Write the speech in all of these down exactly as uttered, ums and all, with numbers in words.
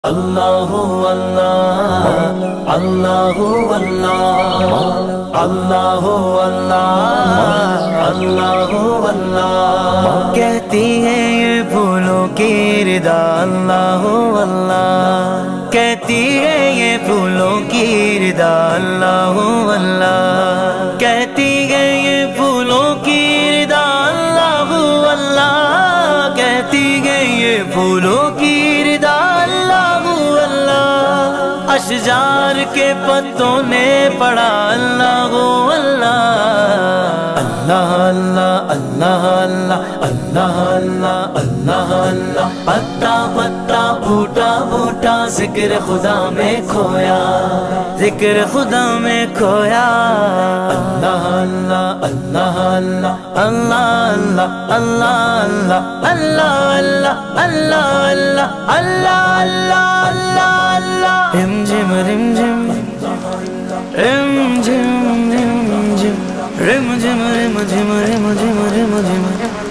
Allahu Allah, Allahu Allah, Allahu Allah, Allahu Allah. کہتی ہے یہ پھولوں کی ردا Allahu Allah. کہتی ہے یہ پھولوں کی ردا Allahu Allah. کہتی ہے یہ پھولوں کی ردا Allahu Allah. کہتی ہے یہ پھولوں کی ردا اشجار کے پتوں نے پڑھا اللہ اللہ اللہ اللہ اللہ اللہ اللہ اللہ اللہ پتا پتا بوٹا بوٹا ذکر خدا میں کھویا ذکر خدا میں کھویا اللہ اللہ اللہ اللہ اللہ اللہ اللہ اللہ اللہ اللہ اللہ اللہ رم جم رم جم رم جم رم جم رم جم رم جم رم جم رم جم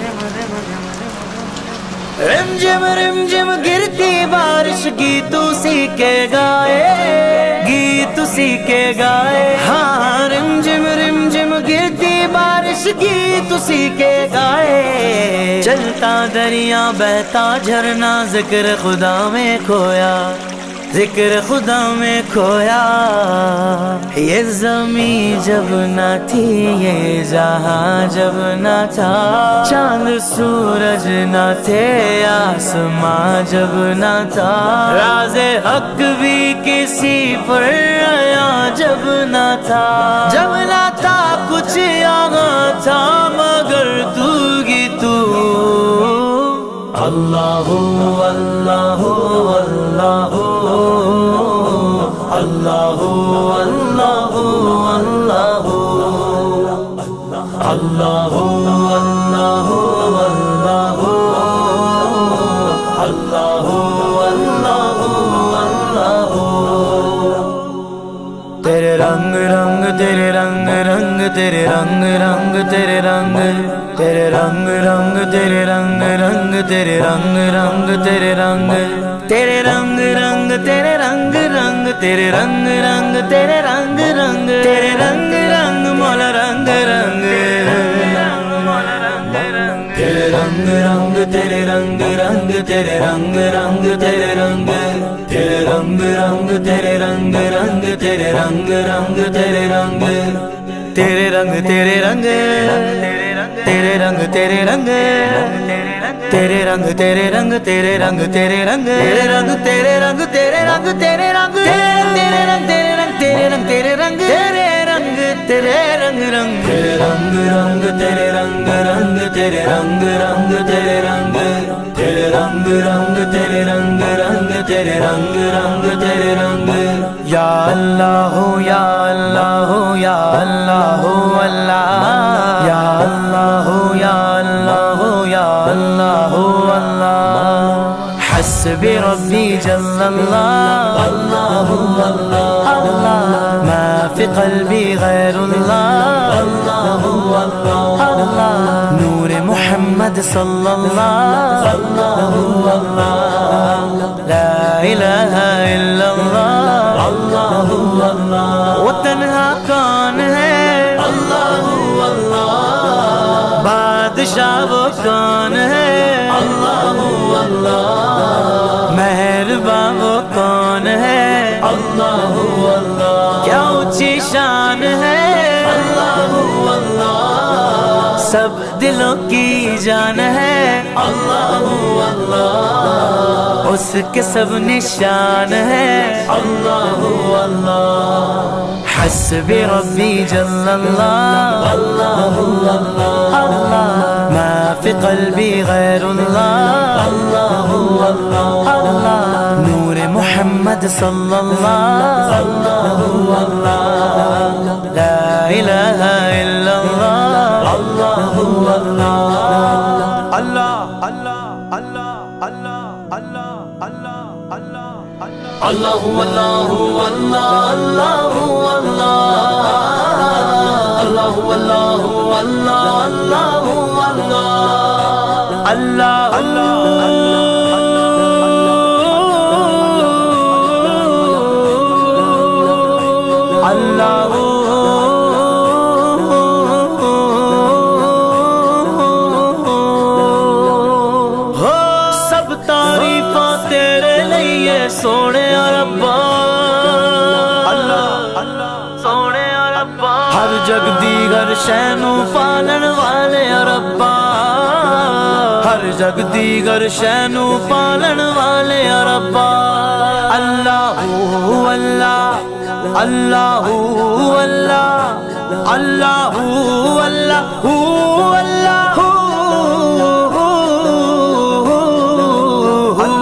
رم جم رم جم گرتی بارش گیت اسی کے گائے گیت اسی کے گائے ہاں رم جم رم جم گرتی بارش گیت اسی کے گائے چلتا دریا بہتا جھرنا ذکر خدا میں کھویا ذکر خدا میں کھویا یہ زمین جب نہ تھی یہ جہاں جب نہ تھا چاند سورج نہ تھے آسماں جب نہ تھا راز حق بھی کسی پر آیا جب نہ تھا جب نہ تھا کچھ یہاں تھا مگر تو ہی تو اللہ اللہ اللہ اللہ اللہ اللہ اللہ اللہ اللہ اللہ تیرے رنگ رنگ تیرے رنگ رنگ تیرے رنگ رنگ تیرے رنگ تیرے رنگ رنگ تیرے رنگ رنگ تیرے رنگ رنگ تیرے رنگ تیرے رنگ رنگ تیرے رنگ رنگ تیرے رنگ رنگ تیرے رنگ رنگ تیرے رنگ رنگ مولا رنگ رنگ تیرے رنگ رنگ تیرے رنگ رنگ تیرے رنگ رنگ تیرے رنگ تیرے رنگ رنگ تیرے رنگ رنگ تیرے رنگ رنگ تیرے رنگ تیرے رنگ تیرے رنگ تیرے رنگ تیرے رنگ تیرے رنگ تیرے رنگ تیرے رنگ تیرے رنگ تیرے رنگ تیرے رنگ تیرے رنگ تیرے رنگ تیرے رنگ تیرے رنگ تیرے رنگ تیرے رنگ تیرے رنگ تیرے رنگ رنگ تیرے رنگ رنگ تیرے رنگ رنگ تیرے رنگ رنگ تیرے رنگ تیرے رنگ رنگ تیرے رنگ رنگ تیرے رنگ رنگ تیرے رنگ یا اللہ یا اللہ یا اللہ اللہ یا اللہ یا اللہ یا اللہ اللہ حسبی ربی جل اللہ اللہ اللہ ما فی قلبی غیر اللہ اللہ اللہ نور محمد صلی اللہ اللہ لا الہ الا اللہ اللہ اللہ وہ تنہا کون ہے اللہ اللہ بادشاہ وہ کون ہے اللہ اللہ مہربان وہ کون ہے اللہ اللہ کیا اونچی شان ہے اللہ اللہ سب دلوں کی جان ہے اللہ اللہ اس کے سب نشان ہے اللہ اللہ حسبی ربی جل اللہ اللہ اللہ ما فی قلبی غیر اللہ اللہ اللہ نور محمد صلی اللہ اللہ لا الہ الا اللہ اللہ اللہ اللہ اللہ اللہ اللہ اللہ اللہ اللہ اللہ اللہ اللہ اللہ اللہ اللہ اللہ اللہ کریے سونے ربا سونے ربا ہر جگ دی ہر شے نو پالن والے ربا ہر جگ دی ہر شے نو پالن والے ربا اللہ اللہ اللہ اللہ اللہ اللہ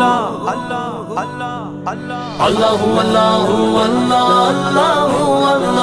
اللہ اللہ اللہ اللہ